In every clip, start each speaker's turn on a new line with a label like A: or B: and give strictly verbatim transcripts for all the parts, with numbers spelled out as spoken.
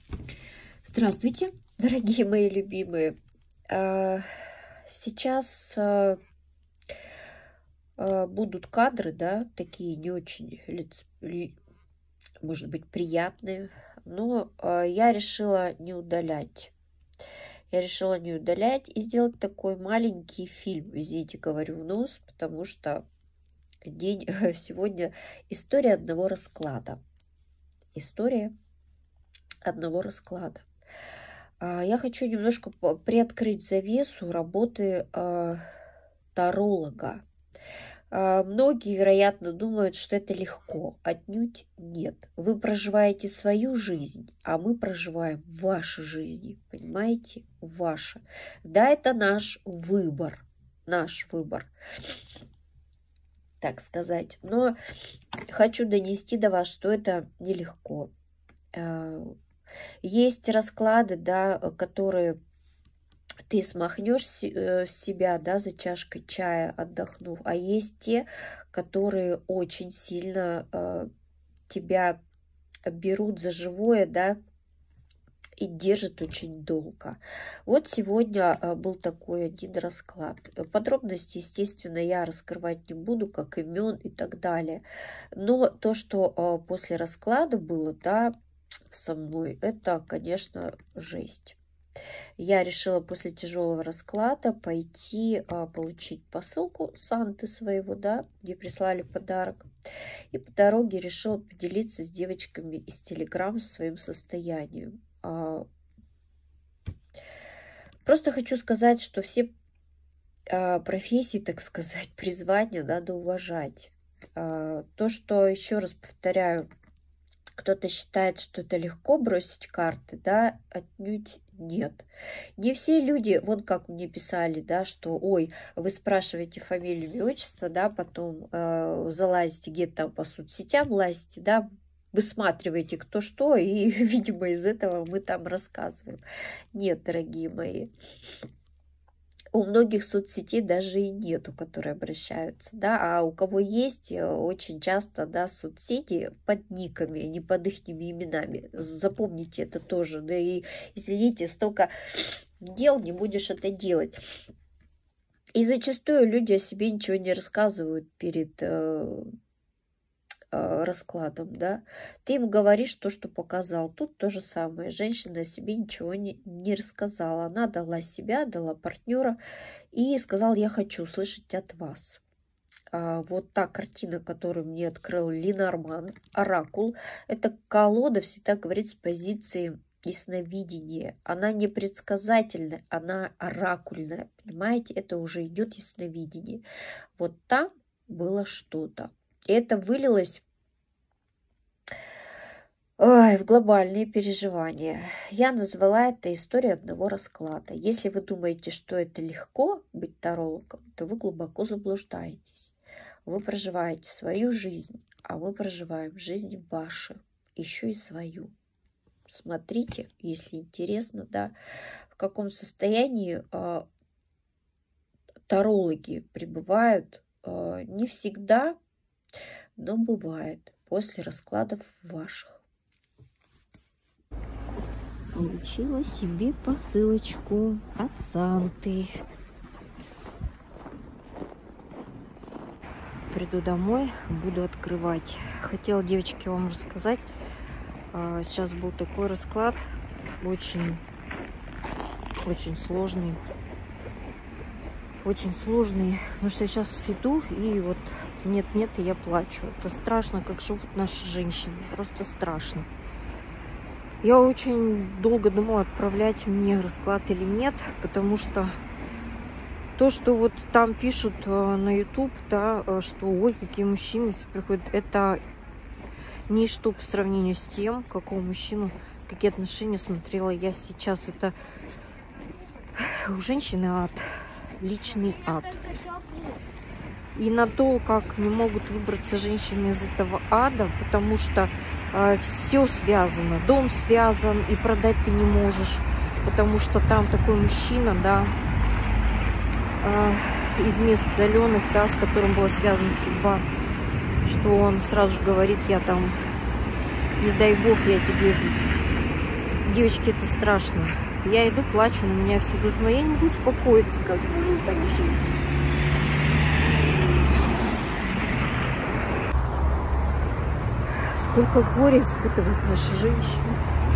A: Здравствуйте, дорогие мои любимые. А, Сейчас а, а, будут кадры, да, такие не очень, лиц- ли- может быть, приятные, но а, я решила не удалять. Я решила не удалять и сделать такой маленький фильм, извините, говорю в нос, потому что день сегодня история одного расклада. История одного расклада. А, Я хочу немножко по- приоткрыть завесу работы а, таролога. А, Многие, вероятно, думают, что это легко. Отнюдь нет. Вы проживаете свою жизнь, а мы проживаем ваши жизни. Понимаете? Ваши. Да, это наш выбор. Наш выбор, так сказать. Но хочу донести до вас, что это нелегко. А, Есть расклады, да, которые ты смахнешь с э, с себя, да, за чашкой чая, отдохнув, а есть те, которые очень сильно э, тебя берут за живое, да, и держат очень долго. Вот сегодня э, был такой один расклад. Э, Подробности, естественно, я раскрывать не буду, как имен и так далее. Но то, что э, после расклада было, да, со мной, это, конечно, жесть. Я решила после тяжелого расклада пойти а, получить посылку Санты своего, да, где прислали подарок. И по дороге решила поделиться с девочками из Телеграм своим состоянием. А, Просто хочу сказать, что все а, профессии, так сказать, призвания надо уважать. А, То, что, еще раз повторяю, кто-то считает, что это легко бросить карты, да, отнюдь нет. Не все люди, вот как мне писали, да, что, ой, вы спрашиваете фамилию, имя, отчество, да, потом э, залазите где-то там по соцсетям, лазите, да, высматриваете кто что, и, видимо, из этого мы там рассказываем. Нет, дорогие мои. У многих соцсетей даже и нету, которые обращаются, да, а у кого есть, э, очень часто, да, соцсети под никами, не под их именами. Запомните это тоже, да, и, извините, столько дел, не будешь это делать. И зачастую люди о себе ничего не рассказывают перед э, э, раскладом, да. Ты им говоришь то, что показал. Тут то же самое. Женщина о себе ничего не, не рассказала. Она дала себя, дала партнера и сказала, я хочу услышать от вас. А, Вот та картина, которую мне открыл Ленорман, Оракул, эта колода всегда говорит с позиции ясновидения. Она не предсказательная, она оракульная. Понимаете, это уже идет ясновидение. Вот там было что-то. И это вылилось ой, в глобальные переживания. Я назвала это историей одного расклада. Если вы думаете, что это легко быть тарологом, то вы глубоко заблуждаетесь. Вы проживаете свою жизнь, а мы проживаем жизнь вашу, еще и свою. Смотрите, если интересно, да, в каком состоянии э, тарологи пребывают. Э, не всегда, но бывает после раскладов ваших. Получила себе посылочку от Санты. Приду домой, буду открывать. Хотела, девочки, вам рассказать. Сейчас был такой расклад, очень, очень сложный. Очень сложный, потому что я сейчас иду, и вот нет-нет, и я плачу. Это страшно, как живут наши женщины. Просто страшно. Я очень долго думала, отправлять мне расклад или нет, потому что то, что вот там пишут на YouTube, да, что ой, какие мужчины приходят, это ничто по сравнению с тем, какого мужчину, какие отношения смотрела я сейчас. Это у женщины ад, личный ад. И на то, как не могут выбраться женщины из этого ада, потому что э, все связано, дом связан, и продать ты не можешь, потому что там такой мужчина, да, э, из мест удаленных, да, с которым была связана судьба, что он сразу же говорит, я там, не дай бог, я тебе Девочки, это страшно. Я иду, плачу, на меня все идут, но я не могу успокоиться, как можно так жить. Сколько горя испытывают наши женщины.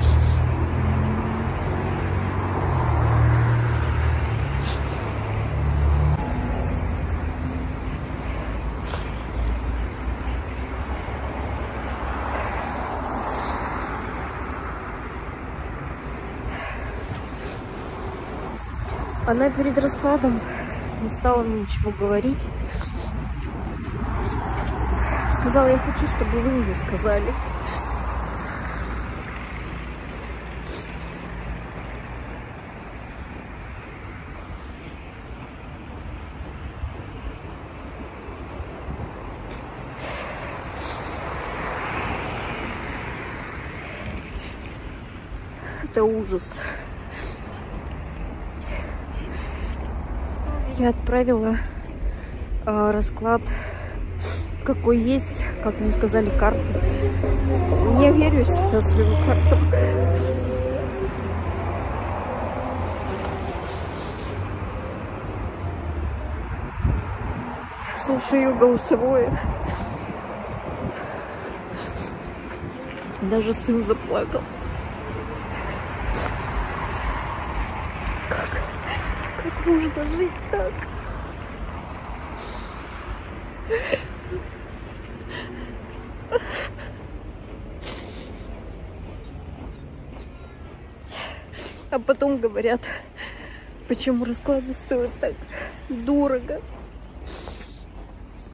A: Она перед раскладом не стала мне ничего говорить. Сказала, я хочу, чтобы вы мне сказали. Это ужас. Я отправила э, расклад, какой есть, как мне сказали, карту. Я верю всегда своим картам. Слушаю ее голосовое. Даже сын заплакал. Как, как можно жить так? А потом говорят, почему расклады стоят так дорого.